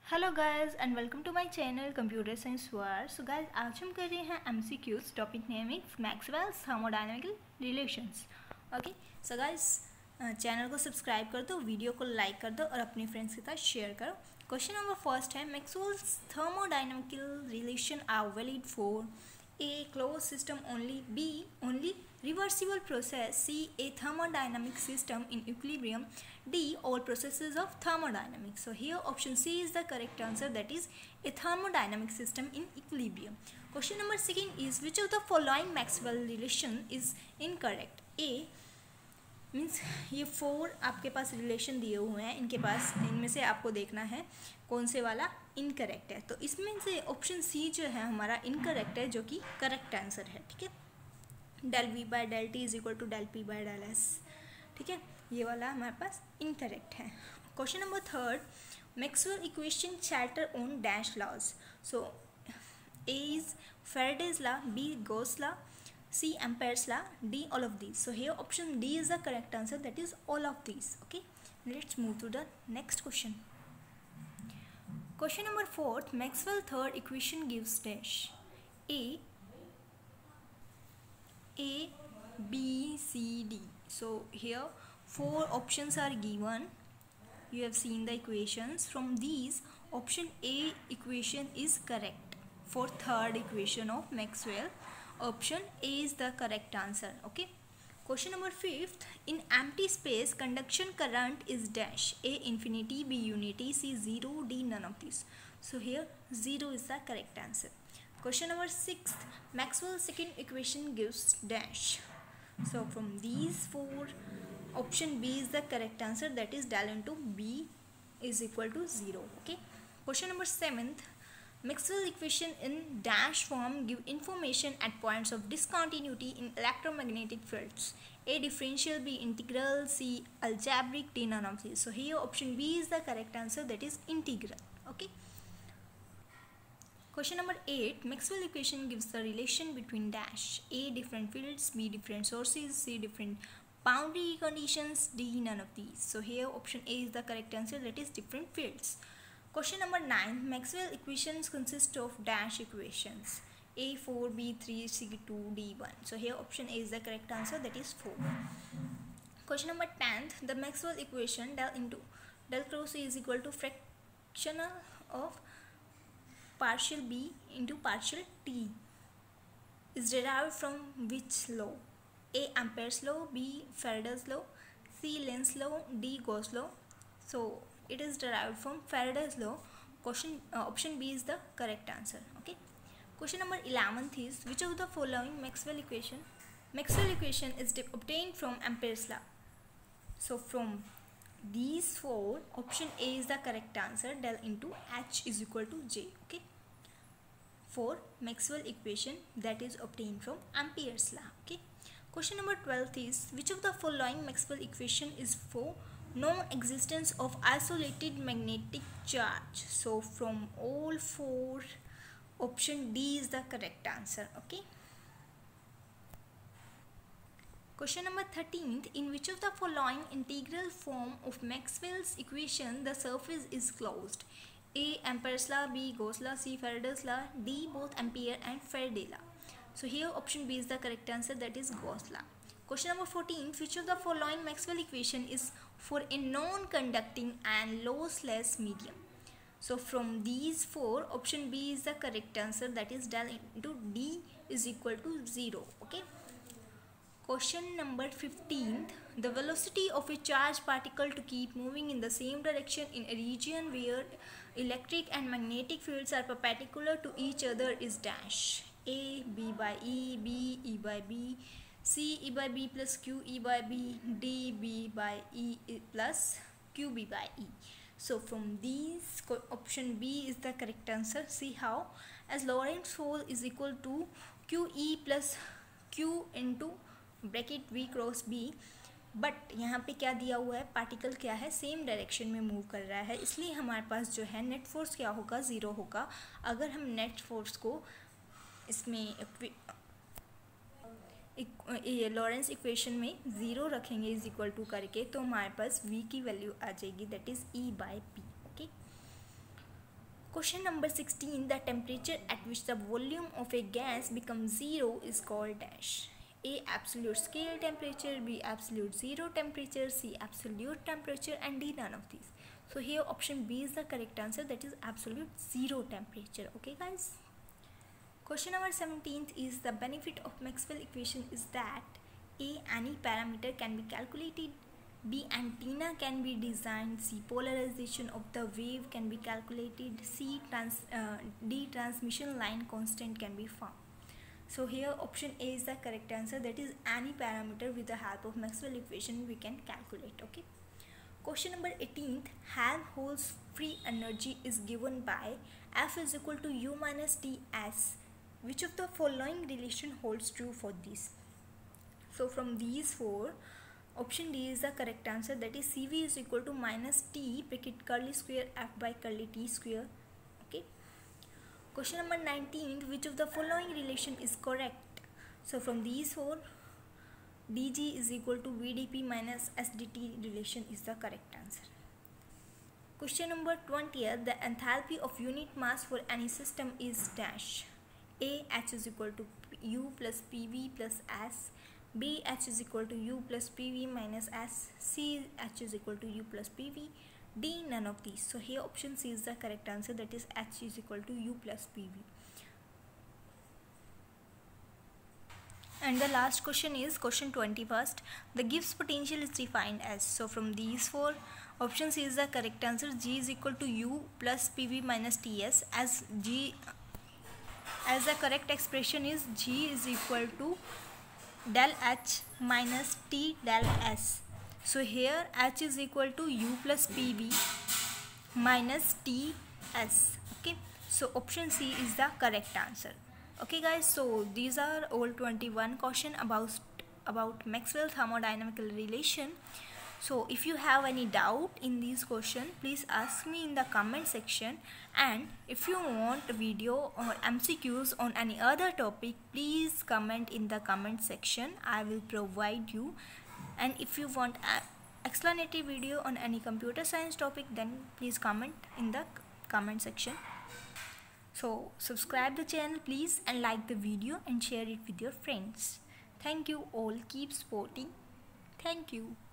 Hello guys and welcome to my channel computer science war. So guys आज हम कर रहे हैं MCQs. Topic name is Maxwell's thermodynamical relations. Okay, so guys channel को subscribe कर दो, वीडियो को लाइक कर दो और अपने फ्रेंड्स के साथ शेयर करो। क्वेश्चन नंबर फर्स्ट है, Maxwell's thermodynamical relation are valid for A. Closed system only. B. Only reversible process. C. A thermodynamic system in equilibrium. D. All processes of thermodynamics. So here option C is the correct answer, that is a thermodynamic system in equilibrium. Question number second is, which of the following Maxwell relation is incorrect? A means ये 4 आपके पास relation दिए हुए हैं, इनमें से आपको देखना है कौन से वाला इनकरेक्ट है। तो इसमें से ऑप्शन सी जो है हमारा इनकरेक्ट है, जो कि करेक्ट आंसर है। ठीक है, del V by del T is equal to del P by del S. ठीक है, ये वाला हमारे पास इनकरेक्ट है। Question number third, Maxwell equation chatter on dash laws. So A is Faraday's law, B Gauss law, C Ampere's law, D all of these. So here option D is the correct answer, that is all of these. Okay, let's move to the next question. Question number 4, Maxwell third equation gives dash A, B, C, D. So here 4 options are given. You have seen the equations. From these, option A equation is correct for third equation of Maxwell. Option A is the correct answer. Okay, question number 5th, in empty space conduction current is dash. A infinity, B unity, C 0, D none of these. So here 0 is the correct answer. Question number 6th, Maxwell's second equation gives dash. So from these 4, option B is the correct answer, that is del into B is equal to 0. Okay, question number 7th, Maxwell equation in dash form give information at points of discontinuity in electromagnetic fields. A differential, B integral, C algebraic, D none of these. So here option B is the correct answer, that is integral. Okay, question number 8, Maxwell equation gives the relation between dash. A different fields, B different sources, C different boundary conditions, D none of these. So here option A is the correct answer, that is different fields. Question number 9, Maxwell equations consist of dash equations. A 4, B 3, C 2, D 1. So here option A is the correct answer, that is 4. Question number 10th, the Maxwell equation del cross E is equal to fractional of partial B into partial T is derived from which law? A Ampere's law, B Faraday's law, C Lenz's law, D Gauss law. So it is derived from Faraday's law. Option B is the correct answer. Okay, question number 11th is, which of the following Maxwell equation is obtained from Ampere's law? So from these 4, option A is the correct answer, del into H is equal to J. Okay, for Maxwell equation that is obtained from Ampere's law. Okay, question number 12th is, which of the following Maxwell equation is for non-existence of isolated magnetic charge? So from all 4, option D is the correct answer. Okay, question number 13th, in which of the following integral form of Maxwell's equation the surface is closed? A Ampere's law, B Gauss law, C Faraday's law, D both Ampere and Faraday law. So here option B is the correct answer, that is Gauss law. Question number 14, which of the following Maxwell equation is for a non-conducting and lossless medium? So from these 4, option B is the correct answer, that is del into D is equal to 0. Okay, question number 15th, the velocity of a charged particle to keep moving in the same direction in a region where electric and magnetic fields are perpendicular to each other is dash. A B by E, B E by B, C E by B plus Q E by B, D B by E plus Q B by E. So from these, option B is the correct answer. See how, as Lorentz force is equal to Q E plus Q into bracket V cross B, but यहाँ पे क्या दिया हुआ है, particle क्या है, same direction में move कर रहा है, इसलिए हमारे पास जो है नेट फोर्स क्या होगा, 0 होगा। अगर हम नेट फोर्स को इसमें लॉरेंस इक्वेशन में 0 रखेंगे इज इक्वल टू करके, तो हमारे पास V की वैल्यू आ जाएगी, that is E by P. Okay, Question number 16. The temperature at which the volume of a gas becomes zero is called dash. A. Absolute scale temperature, B. Absolute zero temperature, C. Absolute temperature, and D. None of these. So here option B is the correct answer, that is absolute zero temperature. Okay guys. Question number 17 is the benefit of Maxwell equation is that A. Any parameter can be calculated, B. Antenna can be designed, C. Polarization of the wave can be calculated, D. Transmission line constant can be found. So here option A is the correct answer, that is any parameter with the help of Maxwell equation we can calculate. Okay. Question number 18. Helmholtz free energy is given by F is equal to U minus Ts. Which of the following relation holds true for this? So from these four, option D is the correct answer, that is Cv is equal to minus T bracket curly square F by curly T square. Okay. Question number 19. Which of the following relation is correct? So from these four, dg is equal to vdp minus sdt relation is the correct answer. Question number 20. The enthalpy of unit mass for any system is dash. A. H is equal to U plus PV plus S. B. H is equal to U plus PV minus S. C. H is equal to U plus PV. D. None of these. So here option C is the correct answer, that is H is equal to U plus PV. And the last question is question 21st. The Gibbs potential is defined as. So from these four, option C is the correct answer. G is equal to U plus PV minus TS, as the correct expression is G is equal to del H minus T del S. So here H is equal to U plus PV minus TS. Okay. So option C is the correct answer. Okay guys, so these are all 21 questions about Maxwell thermodynamical relation. So if you have any doubt in these questions, please ask me in the comment section, and if you want a video or MCQs on any other topic, please comment in the comment section. I will provide you. And if you want an explanatory video on any computer science topic, then please comment in the comment section. So subscribe the channel please, and like the video and share it with your friends. Thank you all. Keep supporting. Thank you.